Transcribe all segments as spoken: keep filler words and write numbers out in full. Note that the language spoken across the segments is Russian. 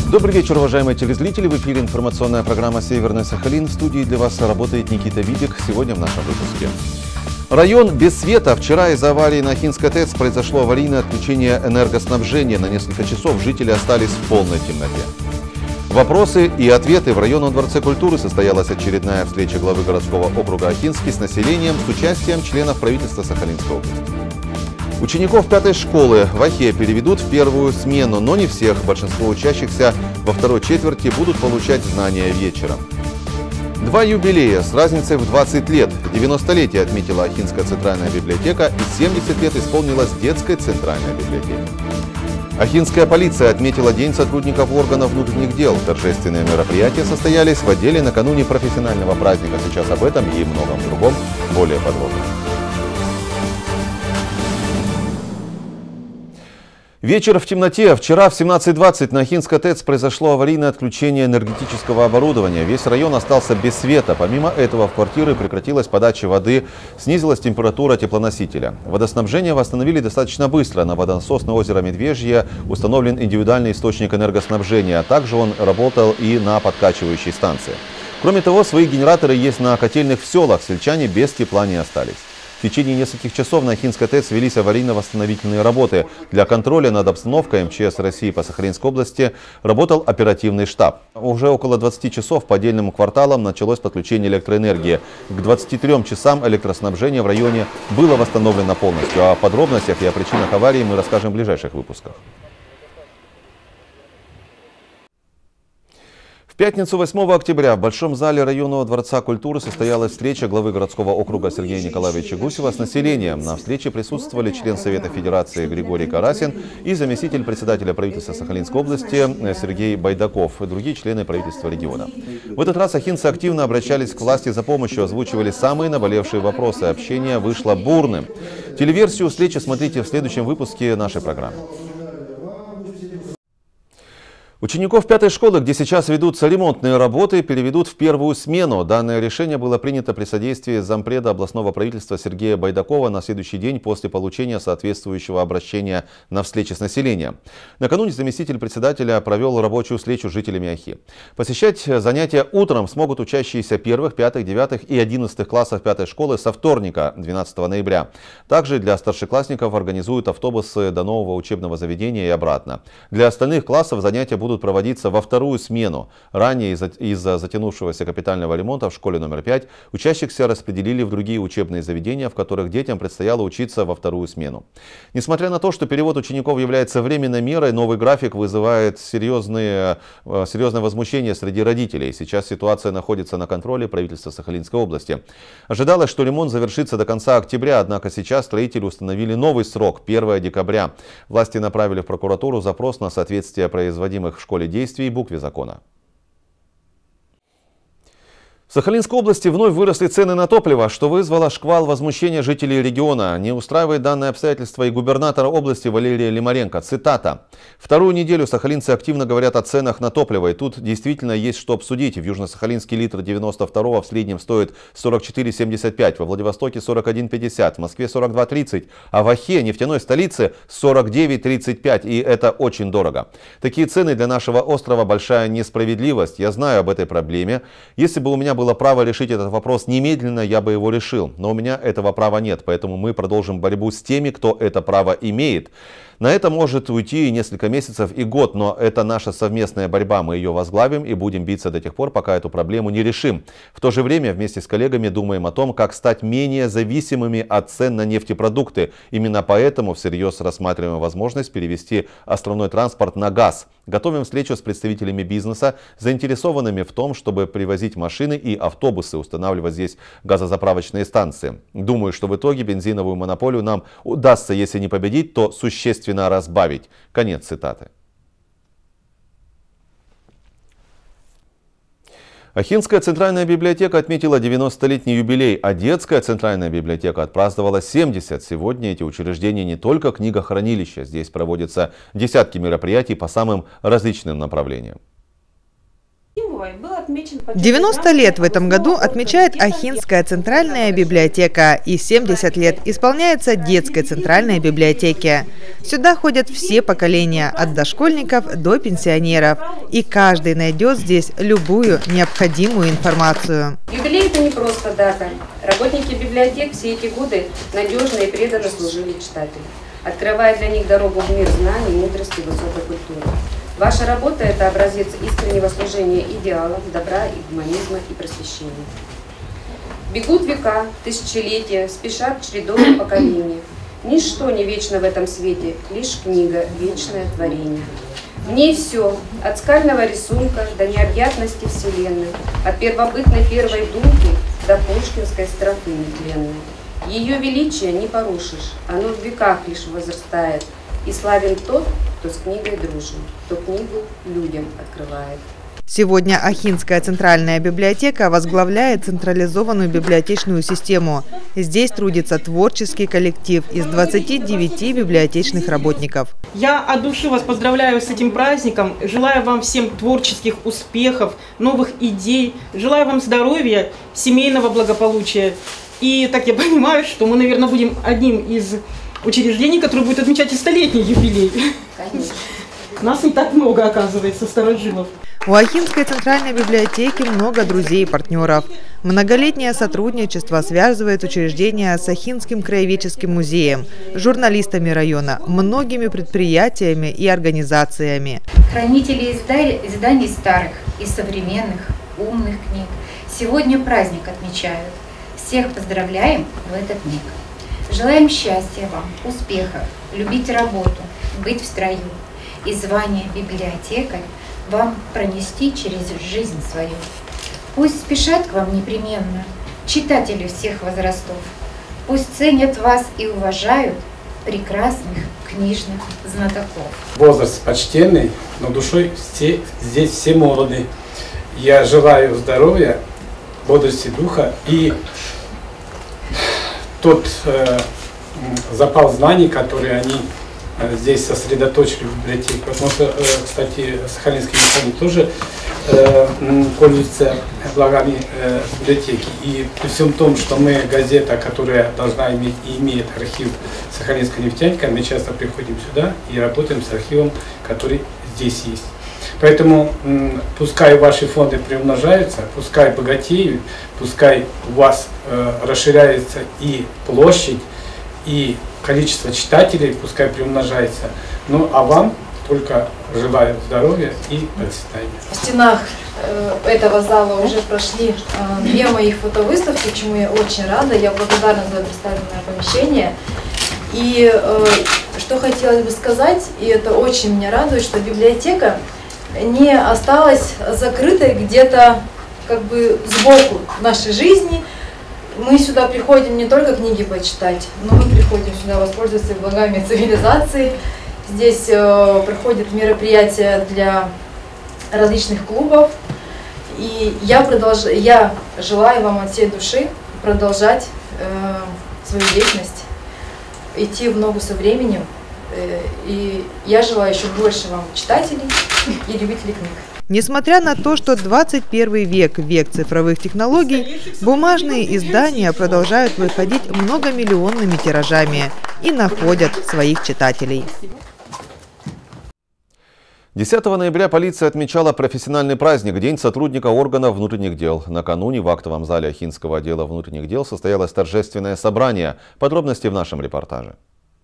Добрый вечер, уважаемые телезрители. В эфире информационная программа «Северный Сахалин». В студии для вас работает Никита Видик. Сегодня в нашем выпуске. Район без света. Вчера из-за аварии на Ахинской ТЭЦ произошло аварийное отключение энергоснабжения. На несколько часов жители остались в полной темноте. Вопросы и ответы. В районном дворце культуры состоялась очередная встреча главы городского округа Ахинский с населением с участием членов правительства Сахалинской области. Учеников пятой школы в Ахе переведут в первую смену, но не всех. Большинство учащихся во второй четверти будут получать знания вечером. Два юбилея с разницей в двадцать лет. девяностолетие отметила Ахинская центральная библиотека и семьдесят лет исполнилась детской центральной библиотеке. Ахинская полиция отметила День сотрудников органов внутренних дел. Торжественные мероприятия состоялись в отделе накануне профессионального праздника. Сейчас об этом и многом другом более подробно. Вечер в темноте. Вчера в семнадцать двадцать на Ахинской ТЭЦ произошло аварийное отключение энергетического оборудования. Весь район остался без света. Помимо этого в квартиры прекратилась подача воды, снизилась температура теплоносителя. Водоснабжение восстановили достаточно быстро. На водонасос на озеро Медвежье установлен индивидуальный источник энергоснабжения, а также он работал и на подкачивающей станции. Кроме того, свои генераторы есть на котельных в селах. Сельчане без тепла не остались. В течение нескольких часов на Ахинской ТЭЦ велись аварийно-восстановительные работы. Для контроля над обстановкой МЧС России по Сахалинской области работал оперативный штаб. Уже около двадцати часов по отдельным кварталам началось подключение электроэнергии. К двадцати трём часам электроснабжение в районе было восстановлено полностью. О подробностях и о причинах аварии мы расскажем в ближайших выпусках. В пятницу восьмого октября в Большом зале районного дворца культуры состоялась встреча главы городского округа Сергея Николаевича Гусева с населением. На встрече присутствовали член Совета Федерации Григорий Карасин и заместитель председателя правительства Сахалинской области Сергей Байдаков и другие члены правительства региона. В этот раз ахинцы активно обращались к власти за помощью, озвучивали самые наболевшие вопросы. Общение вышло бурным. Телеверсию встречи смотрите в следующем выпуске нашей программы. Учеников пятой школы, где сейчас ведутся ремонтные работы, переведут в первую смену. Данное решение было принято при содействии зампреда областного правительства Сергея Байдакова на следующий день после получения соответствующего обращения на встрече с населением. Накануне заместитель председателя провел рабочую встречу с жителями Ахи. Посещать занятия утром смогут учащиеся первых, пятых, девятых и одиннадцатых классов пятой школы со вторника, двенадцатого ноября. Также для старшеклассников организуют автобусы до нового учебного заведения и обратно. Для остальных классов занятия будут будут проводиться во вторую смену. Ранее из-за затянувшегося капитального ремонта в школе номер пять учащихся распределили в другие учебные заведения, в которых детям предстояло учиться во вторую смену. Несмотря на то, что перевод учеников является временной мерой, новый график вызывает серьезные, серьезное возмущение среди родителей. Сейчас ситуация находится на контроле правительства Сахалинской области. Ожидалось, что ремонт завершится до конца октября, однако сейчас строители установили новый срок – первое декабря. Власти направили в прокуратуру запрос на соответствие производимых в школе действий букве закона. В Сахалинской области вновь выросли цены на топливо, что вызвало шквал возмущения жителей региона. Не устраивает данное обстоятельство и губернатора области Валерия Лимаренко. Цитата. «Вторую неделю сахалинцы активно говорят о ценах на топливо, и тут действительно есть что обсудить. В Южно-Сахалинске литр девяносто второго в среднем стоит сорок четыре семьдесят пять, во Владивостоке сорок один пятьдесят, в Москве сорок два тридцать, а в Ахе, нефтяной столице, сорок девять тридцать пять, и это очень дорого. Такие цены для нашего острова большая несправедливость. Я знаю об этой проблеме. Если бы у меня было право решить этот вопрос немедленно, я бы его решил. Но у меня этого права нет, поэтому мы продолжим борьбу с теми, кто это право имеет. На это может уйти и несколько месяцев, и год, но это наша совместная борьба. Мы ее возглавим и будем биться до тех пор, пока эту проблему не решим. В то же время вместе с коллегами думаем о том, как стать менее зависимыми от цен на нефтепродукты. Именно поэтому всерьез рассматриваем возможность перевести островной транспорт на газ. Готовим встречу с представителями бизнеса, заинтересованными в том, чтобы привозить машины и автобусы, устанавливать здесь газозаправочные станции. Думаю, что в итоге бензиновую монополию нам удастся, если не победить, то существенно разбавить». Конец цитаты. Ахинская центральная библиотека отметила девяностолетний юбилей, а детская центральная библиотека отпраздновала семьдесят. Сегодня эти учреждения не только книгохранилища. Здесь проводятся десятки мероприятий по самым различным направлениям. девяносто лет в этом году отмечает Ахинская центральная библиотека, и семьдесят лет исполняется детской центральной библиотеке. Сюда ходят все поколения, от дошкольников до пенсионеров, и каждый найдет здесь любую необходимую информацию. Юбилей – это не просто дата. Работники библиотек все эти годы надежно и преданно служили читателям, открывая для них дорогу в мир знаний, мудрости и высокой культуры. Ваша работа – это образец искреннего служения идеалов, добра, гуманизма и просвещения. Бегут века, тысячелетия, спешат чередовые поколения. Ничто не вечно в этом свете, лишь книга – вечное творение. В ней все, от скального рисунка до необъятности вселенной, от первобытной первой думки до пушкинской строфы нетленной. Ее величие не порушишь, оно в веках лишь возрастает, и славен тот, кто с книгой дружен, кто книгу людям открывает. Сегодня Ахинская центральная библиотека возглавляет централизованную библиотечную систему. Здесь трудится творческий коллектив из двадцати девяти библиотечных работников. Я от души вас поздравляю с этим праздником. Желаю вам всем творческих успехов, новых идей. Желаю вам здоровья, семейного благополучия. И так я понимаю, что мы, наверное, будем одним из учреждений, которое будет отмечать и столетний юбилей. Конечно. Нас не так много, оказывается, старожилов. У Ахинской центральной библиотеки много друзей и партнеров. Многолетнее сотрудничество связывает учреждение с Ахинским краеведческим музеем, журналистами района, многими предприятиями и организациями. Хранители изданий старых и современных, умных книг сегодня праздник отмечают. Всех поздравляем в этот миг. Желаем счастья вам, успехов, любить работу, быть в строю и звание библиотекарь вам пронести через жизнь свою. Пусть спешат к вам непременно читатели всех возрастов. Пусть ценят вас и уважают прекрасных книжных знатоков. Возраст почтенный, но душой все, здесь все молоды. Я желаю здоровья, бодрости духа и тот э, запал знаний, который они э, здесь сосредоточили в библиотеке. Потому что, э, кстати, сахалинские механики тоже э, пользуются благами э, библиотеки. И при всем том, что мы газета, которая должна иметь и имеет архив Сахалинской нефтяника, мы часто приходим сюда и работаем с архивом, который здесь есть. Поэтому пускай ваши фонды приумножаются, пускай богатеют, пускай у вас э, расширяется и площадь, и количество читателей, пускай приумножается. Ну а вам только желаю здоровья и процветания. В стенах э, этого зала уже прошли э, две моих фотовыставки, чему я очень рада. Я благодарна за представленное помещение. И э, что хотелось бы сказать, и это очень меня радует, что библиотека не осталась закрытой где-то как бы сбоку нашей жизни. Мы сюда приходим не только книги почитать, но мы приходим сюда воспользоваться благами цивилизации. Здесь э, проходят мероприятия для различных клубов. И я, продолж... я желаю вам от всей души продолжать э, свою деятельность, идти в ногу со временем. И я желаю еще больше вам читателей и любителей книг. Несмотря на то, что двадцать первый век – век цифровых технологий, бумажные издания продолжают выходить многомиллионными тиражами и находят своих читателей. десятого ноября полиция отмечала профессиональный праздник – День сотрудника органов внутренних дел. Накануне в актовом зале Ахинского отдела внутренних дел состоялось торжественное собрание. Подробности в нашем репортаже.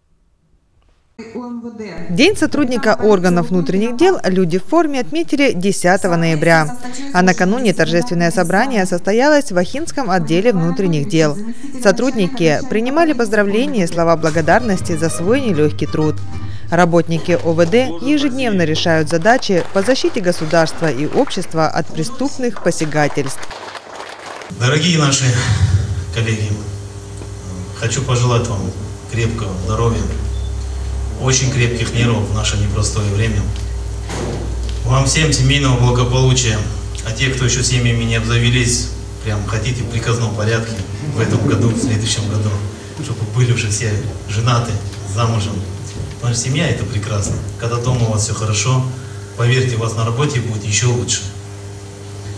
День сотрудника органов внутренних дел люди в форме отметили десятого ноября. А накануне торжественное собрание состоялось в Ахинском отделе внутренних дел. Сотрудники принимали поздравления и слова благодарности за свой нелегкий труд. Работники О В Д ежедневно решают задачи по защите государства и общества от преступных посягательств. Дорогие наши коллеги, хочу пожелать вам крепкого здоровья, очень крепких нервов в наше непростое время. Вам всем семейного благополучия, а те, кто еще семьями не обзавелись, прям хотите в приказном порядке в этом году, в следующем году, чтобы были уже все женаты, замужем. Потому что семья – это прекрасно. Когда дома у вас все хорошо, поверьте, у вас на работе будет еще лучше.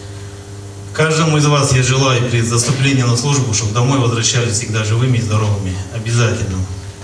Каждому из вас я желаю при заступлении на службу, чтобы домой возвращались всегда живыми и здоровыми. Обязательно.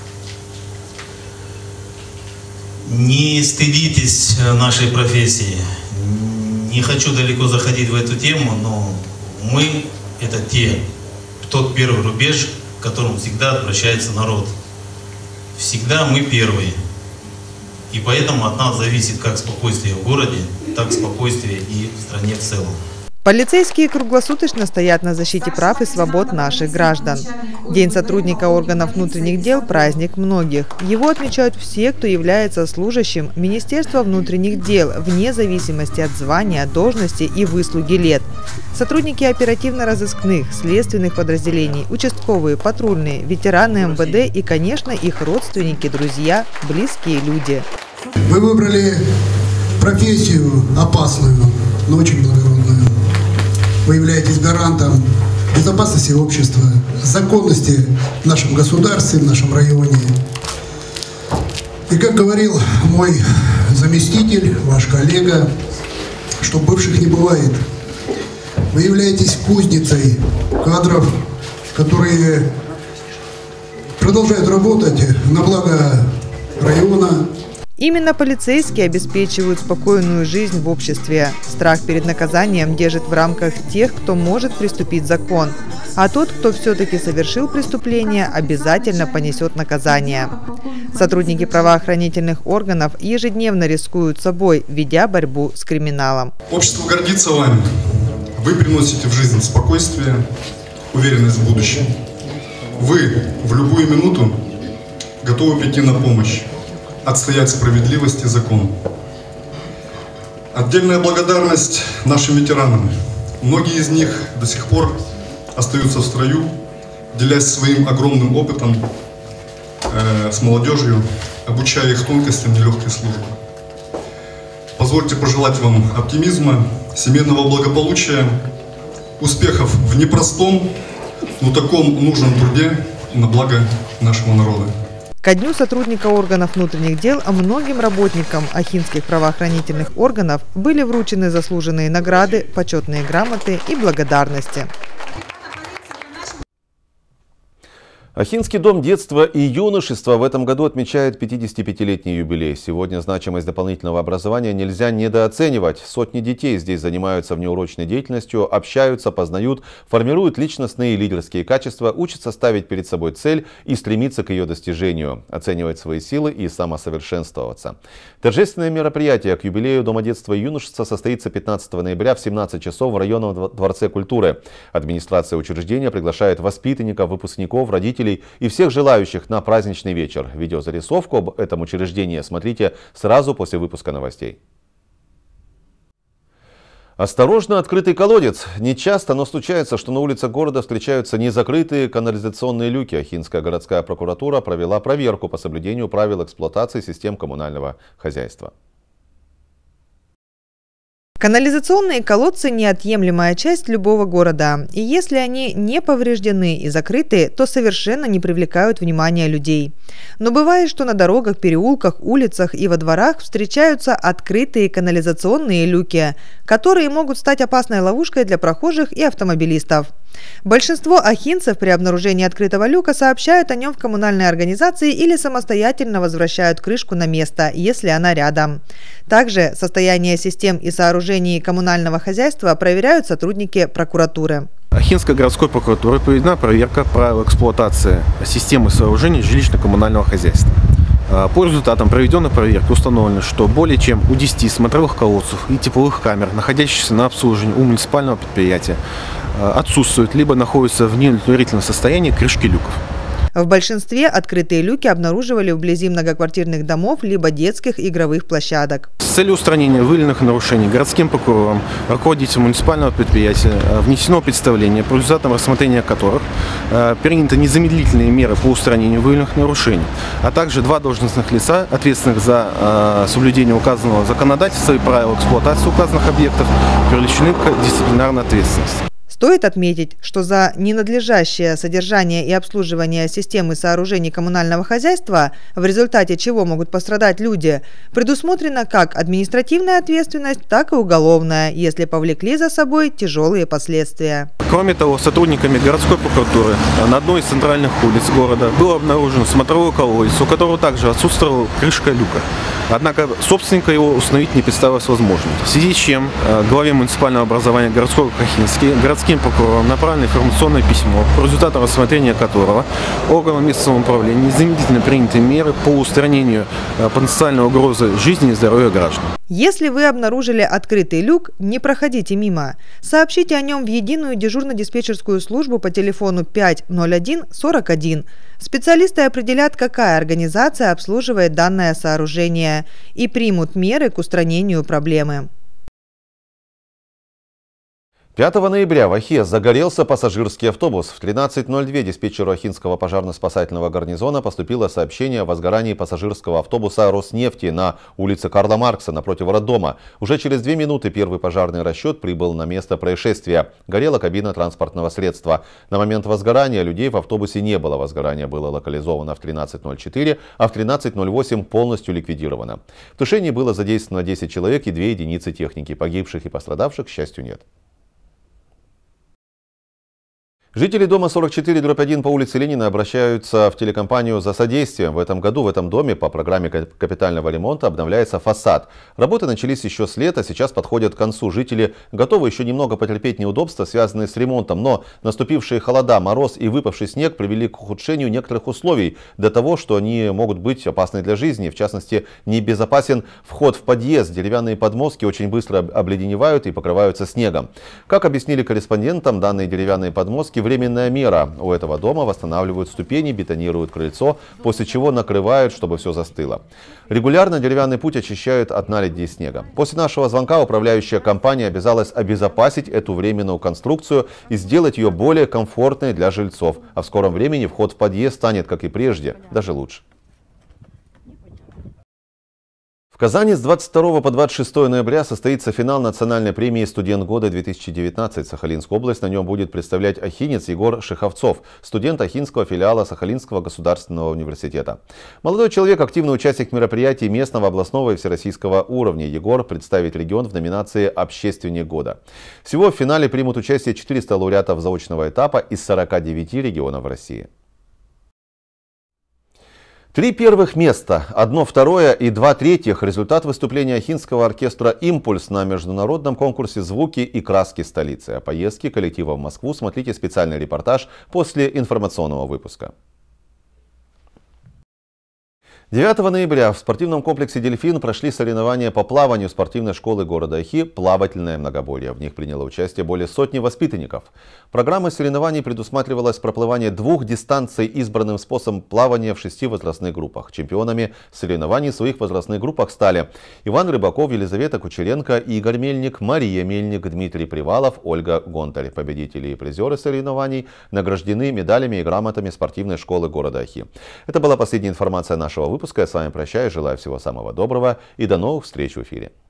Не стыдитесь нашей профессии. Не хочу далеко заходить в эту тему, но мы – это те, тот первый рубеж, к которому всегда обращается народ. Всегда мы первые. И поэтому от нас зависит как спокойствие в городе, так спокойствие и в стране в целом. Полицейские круглосуточно стоят на защите прав и свобод наших граждан. День сотрудника органов внутренних дел – праздник многих. Его отмечают все, кто является служащим Министерства внутренних дел, вне зависимости от звания, должности и выслуги лет. Сотрудники оперативно-розыскных, следственных подразделений, участковые, патрульные, ветераны эм вэ дэ и, конечно, их родственники, друзья, близкие люди. Вы выбрали профессию опасную, но очень благородную. Вы являетесь гарантом безопасности общества, законности в нашем государстве, в нашем районе. И как говорил мой заместитель, ваш коллега, что бывших не бывает. Вы являетесь кузницей кадров, которые продолжают работать на благо района. Именно полицейские обеспечивают спокойную жизнь в обществе. Страх перед наказанием держит в рамках тех, кто может приступить закон. А тот, кто все-таки совершил преступление, обязательно понесет наказание. Сотрудники правоохранительных органов ежедневно рискуют собой, ведя борьбу с криминалом. Общество гордится вами. Вы приносите в жизнь спокойствие, уверенность в будущем. Вы в любую минуту готовы прийти на помощь, отстоять справедливость и закон. Отдельная благодарность нашим ветеранам. Многие из них до сих пор остаются в строю, делясь своим огромным опытом э, с молодежью, обучая их тонкостям нелегкой службы. Позвольте пожелать вам оптимизма, семейного благополучия, успехов в непростом, но таком нужном труде на благо нашего народа. Ко дню сотрудника органов внутренних дел многим работникам ахинских правоохранительных органов были вручены заслуженные награды, почетные грамоты и благодарности. Ахинский дом детства и юношества в этом году отмечает пятидесятипятилетний юбилей. Сегодня значимость дополнительного образования нельзя недооценивать. Сотни детей здесь занимаются внеурочной деятельностью, общаются, познают, формируют личностные и лидерские качества, учатся ставить перед собой цель и стремиться к ее достижению, оценивать свои силы и самосовершенствоваться. Торжественное мероприятие к юбилею Дома детства и юношества состоится пятнадцатого ноября в семнадцать часов в районном дворце культуры. Администрация учреждения приглашает воспитанников, выпускников, родителей и всех желающих на праздничный вечер. Видеозарисовку об этом учреждении смотрите сразу после выпуска новостей. Осторожно, открытый колодец. Не часто, но случается, что на улицах города встречаются незакрытые канализационные люки. Ахинская городская прокуратура провела проверку по соблюдению правил эксплуатации систем коммунального хозяйства. Канализационные колодцы – неотъемлемая часть любого города. И если они не повреждены и закрыты, то совершенно не привлекают внимания людей. Но бывает, что на дорогах, переулках, улицах и во дворах встречаются открытые канализационные люки, которые могут стать опасной ловушкой для прохожих и автомобилистов. Большинство ахинцев при обнаружении открытого люка сообщают о нем в коммунальной организации или самостоятельно возвращают крышку на место, если она рядом. Также состояние систем и сооружений коммунального хозяйства проверяют сотрудники прокуратуры. Ахинской городской прокуратурой проведена проверка правил эксплуатации системы сооружений жилищно-коммунального хозяйства. По результатам проведенной проверки установлено, что более чем у десяти смотровых колодцев и тепловых камер, находящихся на обслуживании у муниципального предприятия, отсутствуют либо находятся в неудовлетворительном состоянии крышки люков. В большинстве открытые люки обнаруживали вблизи многоквартирных домов либо детских игровых площадок. С целью устранения выявленных нарушений городским прокурором, руководителем муниципального предприятия внесено представление, по результатам рассмотрения которых э, приняты незамедлительные меры по устранению выявленных нарушений, а также два должностных лица, ответственных за э, соблюдение указанного законодательства и правил эксплуатации указанных объектов, привлечены к дисциплинарной ответственности. Стоит отметить, что за ненадлежащее содержание и обслуживание системы сооружений коммунального хозяйства, в результате чего могут пострадать люди, предусмотрена как административная ответственность, так и уголовная, если повлекли за собой тяжелые последствия. Кроме того, сотрудниками городской прокуратуры на одной из центральных улиц города был обнаружен смотровой колодец, у которого также отсутствовала крышка люка. Однако собственника его установить не представилось возможным. В связи с чем главе муниципального образования городского Кахинский городским прокурором направлено информационное письмо, по результатам рассмотрения которого органам местного управления незамедлительно приняты меры по устранению потенциальной угрозы жизни и здоровья граждан. Если вы обнаружили открытый люк, не проходите мимо. Сообщите о нем в единую дежурно-диспетчерскую службу по телефону пять ноль один сорок один. Специалисты определят, какая организация обслуживает данное сооружение, и примут меры к устранению проблемы. пятого ноября в Охе загорелся пассажирский автобус. В тринадцать ноль два диспетчеру Охинского пожарно-спасательного гарнизона поступило сообщение о возгорании пассажирского автобуса «Роснефти» на улице Карла Маркса напротив роддома. Уже через две минуты первый пожарный расчет прибыл на место происшествия. Горела кабина транспортного средства. На момент возгорания людей в автобусе не было. Возгорание было локализовано в тринадцать ноль четыре, а в тринадцать ноль восемь полностью ликвидировано. В тушении было задействовано десять человек и две единицы техники. Погибших и пострадавших, к счастью, нет. Жители дома сорок четыре дробь один по улице Ленина обращаются в телекомпанию за содействием. В этом году в этом доме по программе капитального ремонта обновляется фасад. Работы начались еще с лета, сейчас подходят к концу. Жители готовы еще немного потерпеть неудобства, связанные с ремонтом, но наступившие холода, мороз и выпавший снег привели к ухудшению некоторых условий до того, что они могут быть опасны для жизни. В частности, небезопасен вход в подъезд. Деревянные подмостки очень быстро обледеневают и покрываются снегом. Как объяснили корреспондентам, данные деревянные подмостки – временная мера. У этого дома восстанавливают ступени, бетонируют крыльцо, после чего накрывают, чтобы все застыло. Регулярно деревянный путь очищают от наледей снега. После нашего звонка управляющая компания обязалась обезопасить эту временную конструкцию и сделать ее более комфортной для жильцов. А в скором времени вход в подъезд станет, как и прежде, даже лучше. В Казани с двадцать второго по двадцать шестое ноября состоится финал национальной премии «Студент года две тысячи девятнадцать». Сахалинскую область на нем будет представлять охинец Егор Шиховцов, студент Охинского филиала Сахалинского государственного университета. Молодой человек, активный участник мероприятий местного, областного и всероссийского уровня. Егор представит регион в номинации «Общественник года». Всего в финале примут участие четыреста лауреатов заочного этапа из сорока девяти регионов России. Три первых места, одно второе и два третьих – результат выступления Охинского оркестра «Импульс» на международном конкурсе «Звуки и краски столицы». О поездке коллектива в Москву смотрите специальный репортаж после информационного выпуска. девятого ноября в спортивном комплексе «Дельфин» прошли соревнования по плаванию спортивной школы города Охи «Плавательное многоборье». В них приняло участие более сотни воспитанников. Программой соревнований предусматривалось проплывание двух дистанций избранным способом плавания в шести возрастных группах. Чемпионами соревнований в своих возрастных группах стали Иван Рыбаков, Елизавета Кучеренко, Игорь Мельник, Мария Мельник, Дмитрий Привалов, Ольга Гонтарь. Победители и призеры соревнований награждены медалями и грамотами спортивной школы города Охи. Это была последняя информация нашего выпуска. Я с вами прощаюсь, желаю всего самого доброго и до новых встреч в эфире.